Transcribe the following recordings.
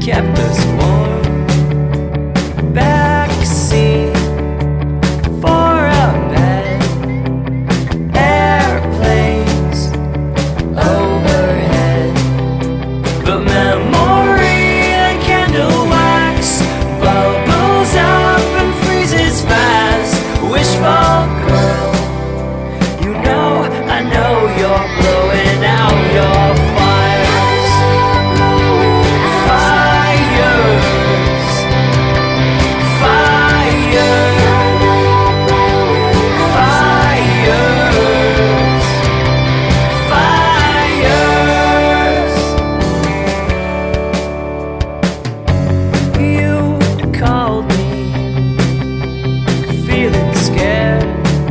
kept us warm. Backseat for a bed, airplanes overhead. But memory and candle wax bubbles up and freezes fast. Wishful girl, you know, I know you're blowing out your fires. Fires, fires, fires. You called me, feeling scared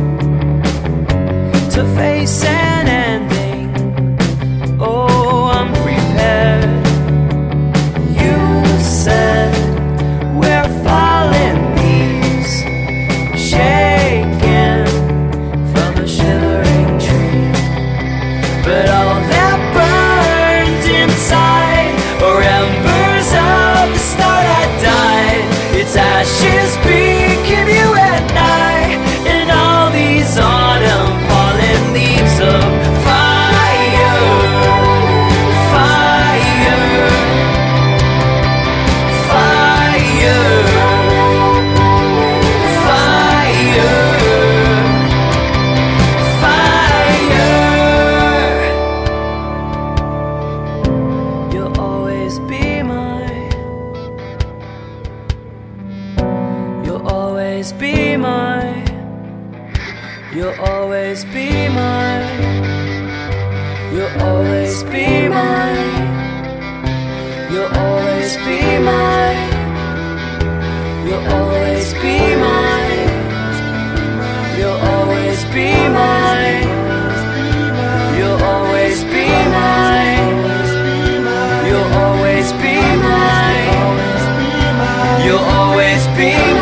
to face an ending. Oh, I'm prepared. You said we're falling leaves, shaking from a shivering tree. But all that burned inside are embers of the star that died. Its ashes became you and I, and all these autumn fallen leaves of fire, fire, fire, fire, fire. You'll always be mine. You'll always be mine. You'll always be mine. You'll always be mine. You'll always be mine. You'll always be mine. You'll always be mine. You'll always be mine. You'll always be mine. You'll always be mine.